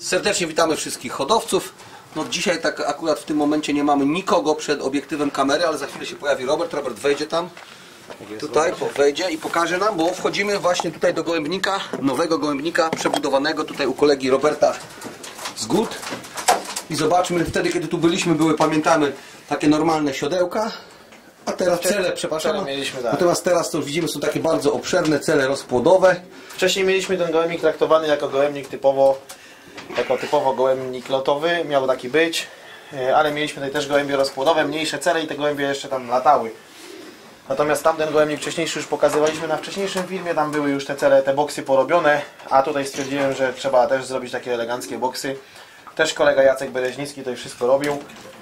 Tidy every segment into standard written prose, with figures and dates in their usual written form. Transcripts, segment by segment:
Serdecznie witamy wszystkich hodowców. No dzisiaj tak akurat w tym momencie nie mamy nikogo przed obiektywem kamery, ale za chwilę się pojawi Robert. Robert wejdzie tam, tutaj wejdzie i pokaże nam, bo wchodzimy właśnie tutaj do gołębnika, nowego gołębnika przebudowanego tutaj u kolegi Roberta z Good. I zobaczmy, wtedy kiedy tu byliśmy, pamiętamy, takie normalne siodełka. A teraz cele, przepraszam, natomiast teraz to już widzimy, są takie bardzo obszerne cele rozpłodowe. Wcześniej mieliśmy ten gołębnik traktowany jako gołębnik typowo gołębnik lotowy, miał taki być, ale mieliśmy tutaj też gołębie rozpłodowe, mniejsze cele i te gołębie jeszcze tam latały. Natomiast tamten gołębnik wcześniejszy już pokazywaliśmy na wcześniejszym filmie, tam były już te cele, te boksy porobione, a tutaj stwierdziłem, że trzeba też zrobić takie eleganckie boksy. Też kolega Jacek Bereźnicki tutaj wszystko robił.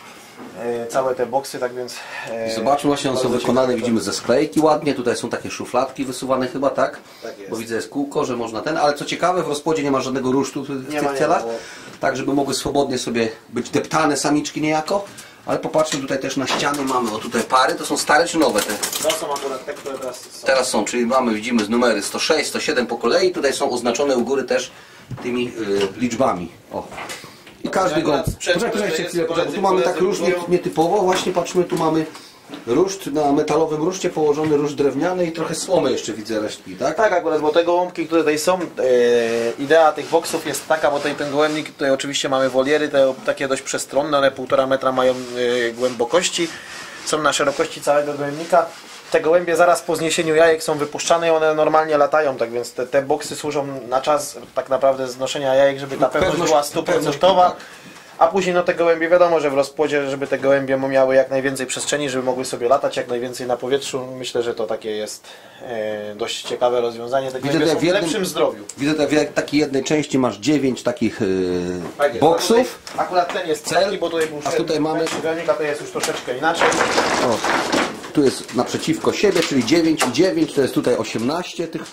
Całe te boksy, tak więc... Zobaczmy, właśnie one są wykonane, widzimy ze sklejki ładnie, tutaj są takie szufladki wysuwane chyba, tak? Tak jest. Bo widzę, jest kółko, że można ale co ciekawe, w rozpłodzie nie ma żadnego rusztu w tych celach, tak żeby mogły swobodnie sobie być deptane samiczki niejako. Ale popatrzmy, tutaj też na ściany mamy, o tutaj pary, to są stare czy nowe te? To są akurat te, które teraz są, czyli widzimy z numery 106, 107 po kolei, tutaj są oznaczone u góry też tymi liczbami. O. I każdy go... Poczekaj chwilę, tu mamy tak róż nietypowo, właśnie patrzmy, tu mamy ruszt, na metalowym ruszcie położony ruszt drewniany i trochę słomy jeszcze widzę resztki, tak? Tak, akurat, bo te gołąbki, które tutaj są, idea tych boksów jest taka, bo tutaj ten gołębnik, tutaj oczywiście mamy woliery, te takie dość przestronne, one 1,5 metra mają głębokości, są na szerokości całego gołębnika. Te gołębie zaraz po zniesieniu jajek są wypuszczane i one normalnie latają, tak więc te boksy służą na czas tak naprawdę znoszenia jajek, żeby ta pewność była 100%, a później no te gołębie, wiadomo, że w rozpłodzie, żeby te gołębie miały jak najwięcej przestrzeni, żeby mogły sobie latać jak najwięcej na powietrzu. Myślę, że to takie jest dość ciekawe rozwiązanie. Te gołębie są w lepszym zdrowiu. Widzę, w takiej jednej części masz 9 takich boksów. Akurat ten jest cel, bo tutaj był a tutaj mamy gołębnika, to jest już troszeczkę inaczej. O, tu jest naprzeciwko siebie, czyli 9 i 9, to jest tutaj 18 tych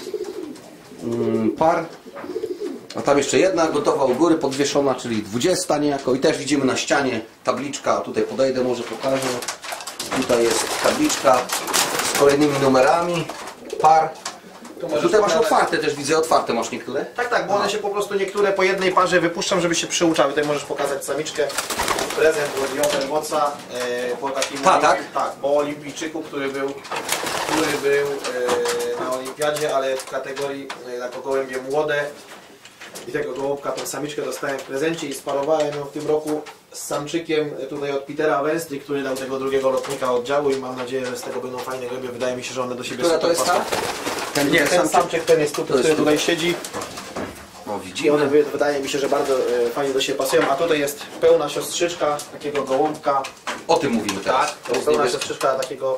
par. A tam jeszcze jedna gotowa u góry, podwieszona, czyli 20 niejako. I też widzimy na ścianie tabliczka, tutaj podejdę, może pokażę. Tutaj jest tabliczka z kolejnymi numerami par. Tutaj masz otwarte też, widzę, otwarte masz niektóre. Tak, bo one się po prostu niektóre po jednej parze wypuszczam, żeby się przyuczały. Tutaj możesz pokazać samiczkę, prezent od Jotermoca po takim tak? Tak, po olimpijczyku, który był na olimpiadzie, ale w kategorii jako gołębie młode. I tego gołąbka, tą samiczkę dostałem w prezencie i sparowałem ją w tym roku z samczykiem tutaj od Petera Westry, który dał tego drugiego lotnika oddziału i mam nadzieję, że z tego będą fajne gołębie. Wydaje mi się, że one do siebie super to jest pasują. Ten samczyk, ten jest tu, który tutaj siedzi. No, widzimy. I one wydaje mi się, że bardzo fajnie do siebie pasują. A tutaj jest pełna siostrzyczka takiego gołąbka. O tym mówimy teraz. Tak, to jest pełna siostrzyczka takiego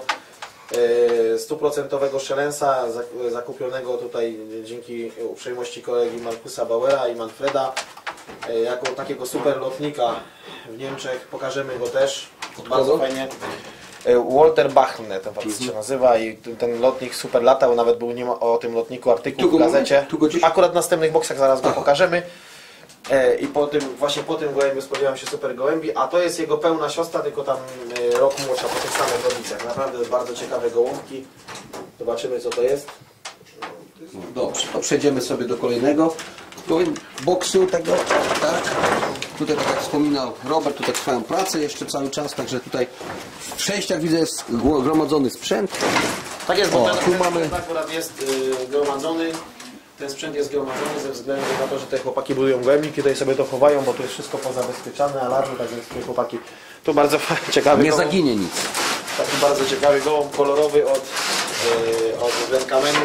100% szelensa zakupionego tutaj dzięki uprzejmości kolegi Markusa Bauera i Manfreda jako takiego super lotnika w Niemczech. Pokażemy go też bardzo fajnie. Walter Bachne ten facet się nazywa i ten lotnik super latał, nawet był o tym lotniku artykuł w gazecie. Akurat w następnych boksach zaraz go pokażemy. I właśnie po tym gołębiu spodziewam się super gołębi, a to jest jego pełna siostra, tylko tam rok młodsza po tych samych rodzicach. Naprawdę bardzo ciekawe gołąbki. Zobaczymy, co to jest. Dobrze, to przejdziemy sobie do kolejnego boksu tego, tak. Tutaj, tak jak wspominał Robert, tutaj trwają prace jeszcze cały czas, także tutaj w przejściach widzę jest gromadzony sprzęt. Tak jest, bo ten mamy... akurat jest gromadzony. Ten sprzęt jest gromadzony ze względu na to, że te chłopaki budują gołębniki, tutaj sobie to chowają, bo tu jest wszystko pozabezpieczane, alarmy, tak więc te chłopaki... Tu bardzo ciekawy nie zaginie nic. Taki bardzo ciekawy gołąb kolorowy od Glenkamenu.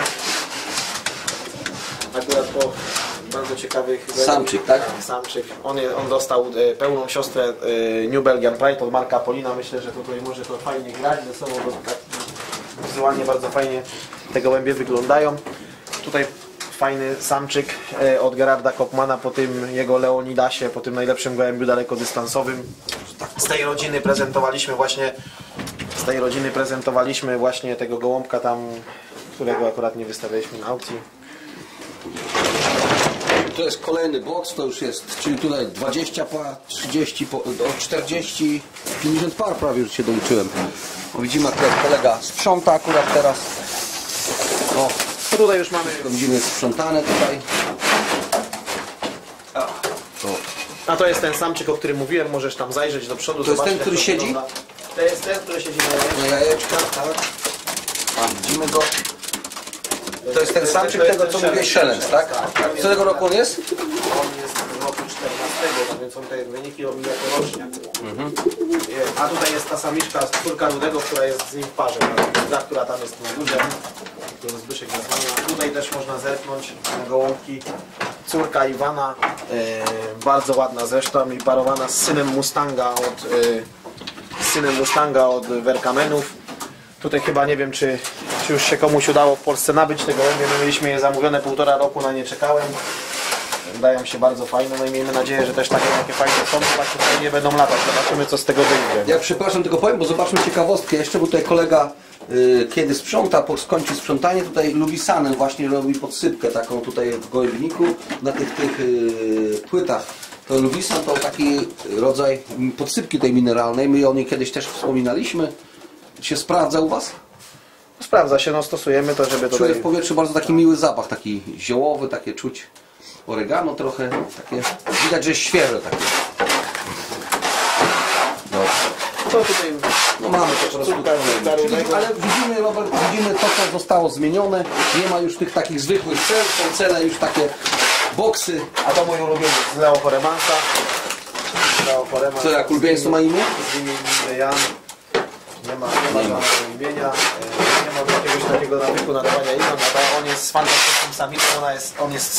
Akurat po bardzo ciekawych... Samczyk, tak? Samczyk. On dostał pełną siostrę New Belgian Pride od Marka Polina. Myślę, że tutaj może to fajnie grać ze sobą, bo tak wizualnie bardzo fajnie te gołębie wyglądają. Tutaj fajny samczyk od Gerarda Kopmana po tym jego Leonidasie, po tym najlepszym gołębiu dalekodystansowym. Z tej rodziny prezentowaliśmy właśnie tego gołąbka tam, którego akurat nie wystawialiśmy na aukcji. To jest kolejny boks, to już jest, czyli tutaj 20 par, 30, 40, 50 par prawie już się doliczyłem. Widzimy, jak kolega sprząta akurat teraz. Tutaj już mamy... Widzimy sprzątane tutaj. A to jest ten samczyk, o którym mówiłem, możesz tam zajrzeć do przodu. To jest ten, zobaczyć, który jak siedzi? wygląda. To jest ten, który siedzi na Na jajeczkach, tak. A, widzimy go. To jest ten samczyk tego, co mówiłeś, szelest, tak? Z którego roku on jest? On jest z roku 14, tak więc on te wyniki robi jako rocznie. A tutaj jest ta samiczka, córka Rudego, która jest z nim w parze, ta, która tam jest na górze, którą Zbyszek nazwania. Tutaj też można zerknąć na gołąbki. Córka Iwana, bardzo ładna zresztą i parowana z synem Mustanga od Werkamenów. Tutaj chyba nie wiem, czy już się komuś udało w Polsce nabyć te gołębie. My mieliśmy je zamówione 1,5 roku, na nie czekałem. Wydają się bardzo fajne, no i miejmy nadzieję, że też takie fajne są, to właśnie fajnie będą latać. Zobaczymy, co z tego wyjdzie. Ja przepraszam, tylko powiem, bo zobaczmy ciekawostkę jeszcze, bo tutaj kolega kiedy sprząta, skończy sprzątanie, tutaj Lubisanem właśnie robi podsypkę taką tutaj w gołębniku na tych płytach. To Lubisan to taki rodzaj podsypki tej mineralnej, my o niej kiedyś też wspominaliśmy. Się sprawdza u Was? Sprawdza się, no stosujemy to, żeby Czuję tutaj... w powietrzu bardzo taki miły zapach, taki ziołowy, takie czuć oregano trochę, takie, widać, że jest świeże takie. To tutaj... No mamy po prostu. Ale widzimy, Robert, widzimy to, co zostało zmienione. Nie ma już tych takich zwykłych cel, są cele już takie boksy. A to mój ulubieniec z Leo Foremansa. Co jak ulubieńcu ma imię? Z imieniem Jan. Nie ma żadnego imienia. Nie ma jakiegoś takiego nawyku nadawania imion, ale on jest fantastycznym samicą, on jest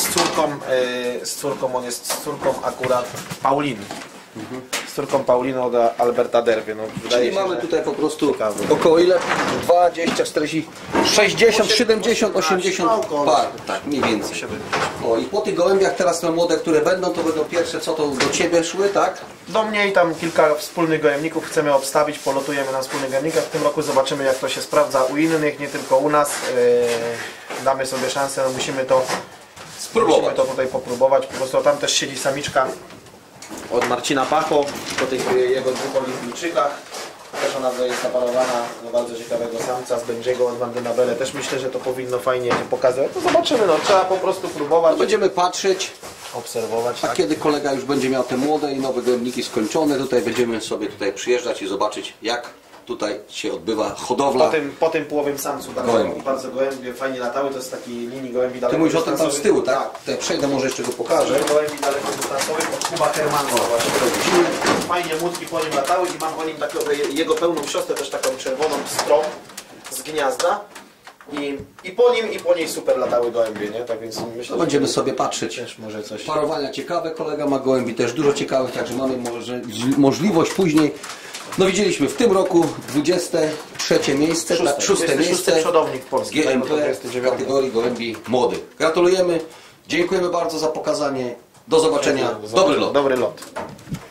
z córką akurat Pauliny. Z córką Pauliny od Alberta Derwie. No, wydaje Czyli się, mamy że tutaj po prostu ciekawy. około ile? 20, 40, 60, 70, 80 par. Tak, mniej więcej. O, i po tych gołębiach teraz te młode, które będą, to będą pierwsze, co to do Ciebie szły, tak? Do mnie i tam kilka wspólnych gołębników chcemy obstawić, polotujemy na wspólnych gołębnikach. W tym roku zobaczymy, jak to się sprawdza u innych, nie tylko u nas. Damy sobie szansę, no musimy to to tutaj popróbować. Po prostu tam też siedzi samiczka od Marcina Pacho, po tych jego 2 olimpijczykach. Też ona jest naparowana na bardzo ciekawego samca z Benjiego od Vandynabele. Też myślę, że to powinno fajnie się pokazać. No zobaczymy, no trzeba po prostu próbować. No będziemy patrzeć. Obserwować. A kiedy kolega już będzie miał te młode i nowe gołębniki skończone, tutaj będziemy sobie tutaj przyjeżdżać i zobaczyć, jak tutaj się odbywa hodowla. Po tym połowym samcu bardzo gołębie fajnie latały, to jest taki linii gołębi Ty mówisz o tym tam z tyłu, tak? Tak. Tutaj przejdę, może jeszcze go pokażę. Gołębi dalekodystansowych od Kuba Hermansa właśnie. Fajnie młotki po nim latały i mam po nim taką, jego pełną siostrę, też taką czerwoną strop z gniazda. I po niej super latały gołębie, nie? Tak więc myślę, To będziemy sobie patrzeć. też może coś. Parowania ciekawe, kolega ma gołębi też dużo ciekawych, także mamy możliwość później. No widzieliśmy w tym roku 23 miejsce, 6 miejsce przodownik w Polsce GMP w kategorii gołębi młodych. Gratulujemy, dziękujemy bardzo za pokazanie. Do zobaczenia. Dobry lot. Dobry lot.